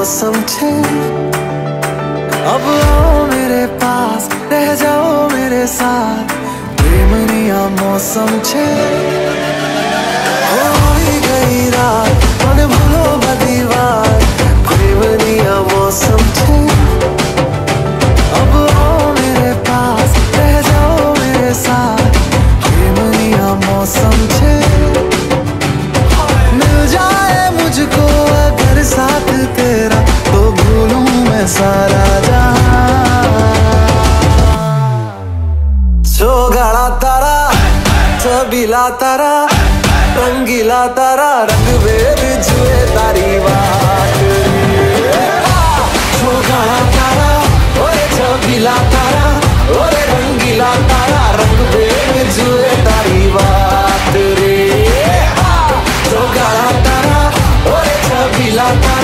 मौसम छे। अब आओ मेरे पास, रह जाओ मेरे साथ, प्रेमनिया मौसम छे। हो गई रात, मन भूलो बदी बात, प्रेमनिया मौसम छे। अब आओ मेरे पास, रह जाओ मेरे साथ, प्रेमनिया मौसम छे। मिल जाए मुझको अगर साथ तेरा, तो भूलूं मैं सारा गाड़ा तारा, छबीला तारा, रंगीला तारा, रंग बेर जुए तारी बात। गाड़ा तारा, ओए छबीला तारा, ओए रंगीला तारा, रंग बेर जुए तारी बात रे। गाड़ा तारा, ओए छबीला तारा।